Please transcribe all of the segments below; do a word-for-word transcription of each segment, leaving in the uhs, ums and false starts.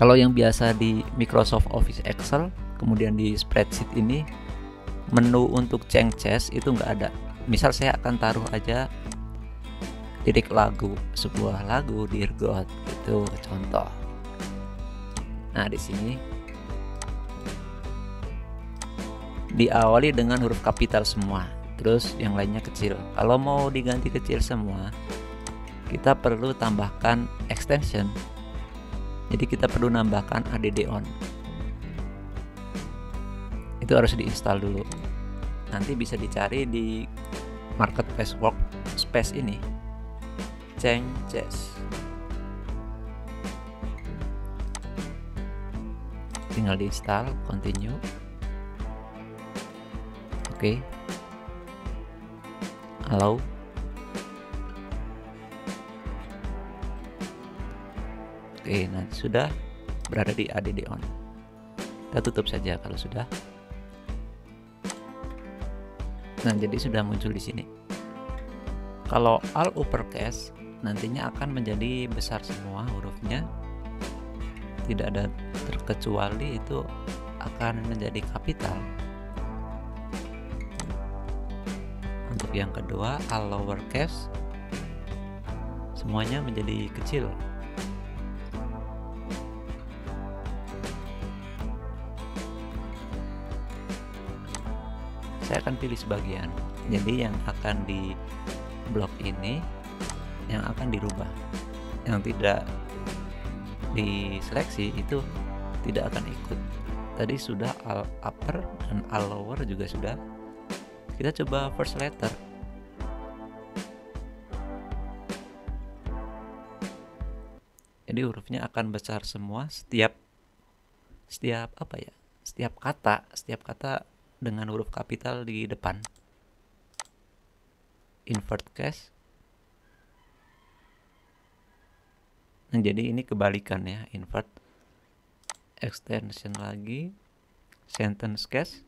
Kalau yang biasa di Microsoft Office Excel, kemudian di spreadsheet ini, menu untuk change change itu nggak ada. Misal saya akan taruh aja lirik lagu, sebuah lagu Dirgot itu contoh. Nah, di sini diawali dengan huruf kapital semua, terus yang lainnya kecil. Kalau mau diganti kecil semua, kita perlu tambahkan extension. Jadi kita perlu nambahkan add on. Itu harus diinstal dulu. Nanti bisa dicari di Marketplace Workspace ini. Changes. Tinggal diinstal, continue. Oke. Okay. Allow. Oke, nah sudah berada di add on. Kita tutup saja kalau sudah. Nah, jadi sudah muncul di sini. Kalau all uppercase nantinya akan menjadi besar semua hurufnya. Tidak ada terkecuali itu akan menjadi kapital. Untuk yang kedua, all lowercase semuanya menjadi kecil. Saya akan pilih sebagian. Jadi yang akan di blok ini yang akan dirubah. Yang tidak diseleksi itu tidak akan ikut. Tadi sudah all upper dan all lower juga sudah. Kita coba first letter. Jadi hurufnya akan besar semua setiap setiap apa ya? Setiap kata, setiap kata dengan huruf kapital di depan. Invert case. Nah, jadi ini kebalikan ya, invert. Extension lagi, sentence case.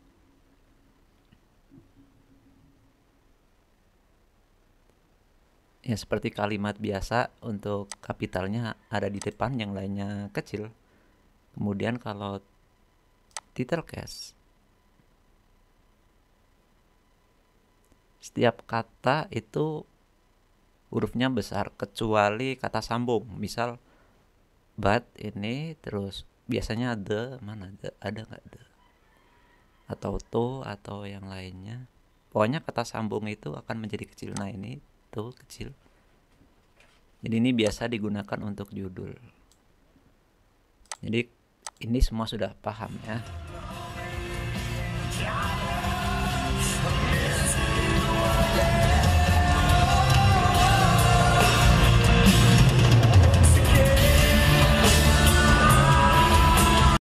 Ya, seperti kalimat biasa, untuk kapitalnya ada di depan, yang lainnya kecil. Kemudian kalau title case, setiap kata itu hurufnya besar kecuali kata sambung. Misal but ini, terus biasanya the, mana the, ada nggak the, atau to, atau yang lainnya. Pokoknya kata sambung itu akan menjadi kecil. Nah, ini tuh kecil. Jadi ini biasa digunakan untuk judul. Jadi ini semua sudah paham ya.